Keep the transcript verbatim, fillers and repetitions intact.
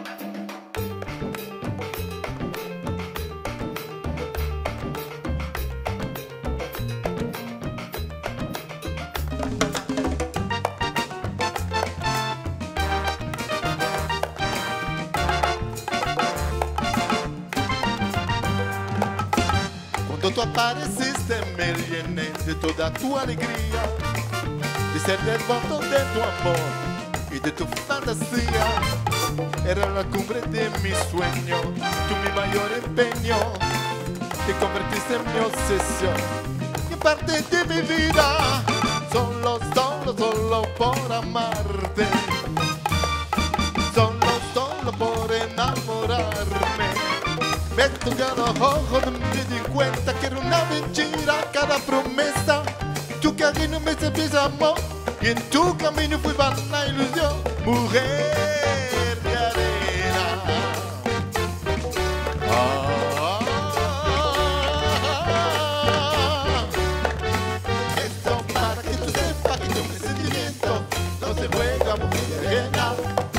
Cuando tú apareciste me llené de toda tu alegría, de ser el voto de tu amor y de tu fantasía. Era la cumbre de mi sueño, tú mi mayor empeño, te convertiste en mi obsesión y parte de mi vida. Solo, solo, solo por amarte, solo, solo por enamorarme. Me toqué los ojos, me di cuenta que era una mentira cada promesa. Tu camino me servís amor y en tu camino fui vana ilusión. Mujer de arena. Ah, esto para que tú sepas que tu sentimiento no se juega, mujer de arena.